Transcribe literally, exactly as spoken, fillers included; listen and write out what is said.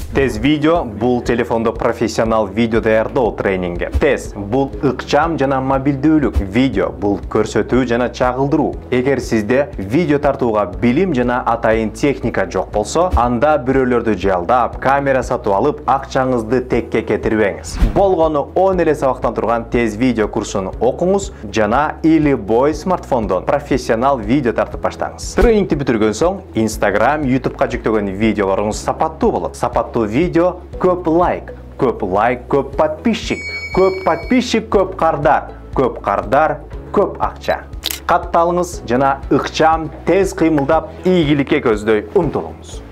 Tez video bul telefonda profesyonel video daярдоо тренинги. Tez bul ыкчам жана мобилдүүлүк. Video bul көрсөтүү жана чагылдыруу. Эгер сизде видео тартууга билим жана атайын техника жок болсо, анда бирөөлөрдү жалдап, камера сатып алып, акчаңызды текке кетирбеңиз. Болгону он эле сабактан турган Tez видео курсун окуңуз жана или бой смартфондон профессионал видео тартып баштаңыз. Тренингти бүтүргөн соң Instagram, YouTubeга жүктөгөн видеолоруңуз сапаттуу болот. Сапаттуу видео көп лайк, көп лайк, көп подписчик, көп подписчик, көп кардар, көп кардар, көп акча. Катталыңыз жана ыкчам тез кыймылдап ийгиликке көздөй умтулуңуз.